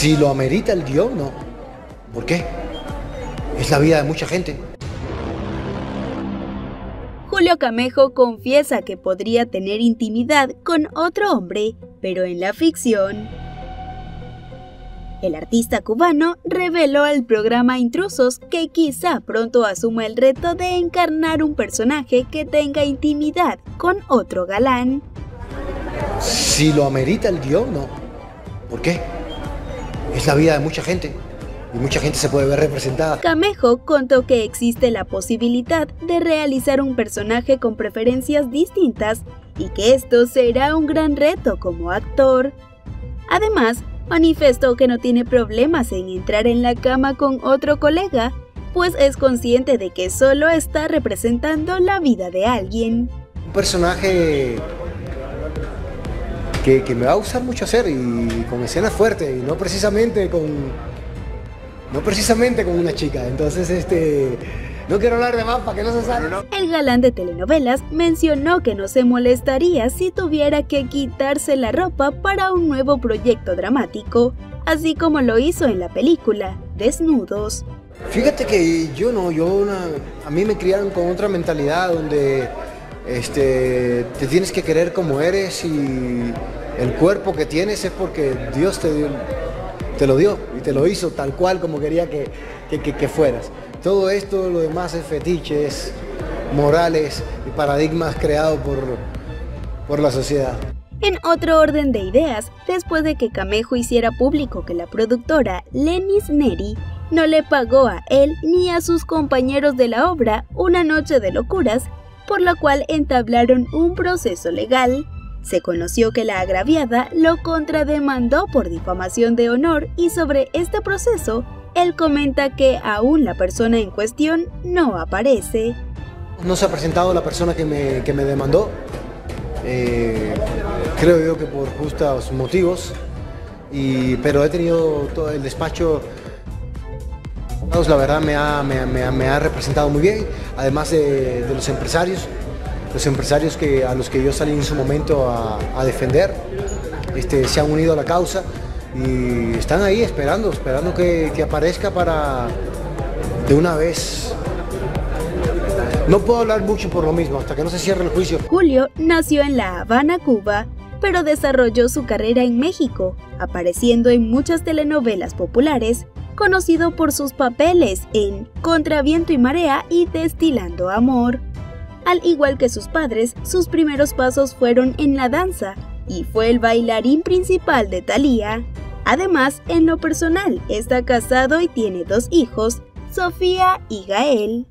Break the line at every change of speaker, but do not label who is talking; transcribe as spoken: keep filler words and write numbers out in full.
Si lo amerita el guión, no. ¿Por qué? Es la vida de mucha gente.
Julio Camejo confiesa que podría tener intimidad con otro hombre, pero en la ficción. El artista cubano reveló al programa Intrusos que quizá pronto asuma el reto de encarnar un personaje que tenga intimidad con otro galán.
Si lo amerita el guión, no. ¿Por qué? Es la vida de mucha gente. Y mucha gente se puede ver representada.
Camejo contó que existe la posibilidad de realizar un personaje con preferencias distintas y que esto será un gran reto como actor. Además, manifestó que no tiene problemas en entrar en la cama con otro colega, pues es consciente de que solo está representando la vida de alguien.
Un personaje que, que me va a gustar mucho hacer y con escenas fuertes y no precisamente con... No precisamente con una chica, entonces este... no quiero hablar de más para que no se salga.
El galán de telenovelas mencionó que no se molestaría si tuviera que quitarse la ropa para un nuevo proyecto dramático, así como lo hizo en la película Desnudos.
Fíjate que yo no, yo una, a mí me criaron con otra mentalidad donde este, te tienes que querer como eres y el cuerpo que tienes es porque Dios te dio... te lo dio y te lo hizo tal cual como quería que, que, que, que fueras. Todo esto, lo demás es fetiches, morales y paradigmas creados por, por la sociedad.
En otro orden de ideas, después de que Camejo hiciera público que la productora Lenis Neri no le pagó a él ni a sus compañeros de la obra Una noche de locuras, por lo cual entablaron un proceso legal. Se conoció que la agraviada lo contrademandó por difamación de honor y sobre este proceso, él comenta que aún la persona en cuestión no aparece.
No se ha presentado la persona que me, que me demandó, eh, creo yo que por justos motivos, y, pero he tenido todo el despacho, la verdad me ha, me, me, me ha representado muy bien, además de, de los empresarios. Los empresarios que, a los que yo salí en su momento a, a defender, este, se han unido a la causa y están ahí esperando, esperando que, que aparezca para de una vez. No puedo hablar mucho por lo mismo, hasta que no se cierre el juicio.
Julio nació en La Habana, Cuba, pero desarrolló su carrera en México, apareciendo en muchas telenovelas populares, conocido por sus papeles en Contra Viento y Marea y Destilando Amor. Al igual que sus padres, sus primeros pasos fueron en la danza y fue el bailarín principal de Thalía. Además, en lo personal, está casado y tiene dos hijos, Sofía y Gael.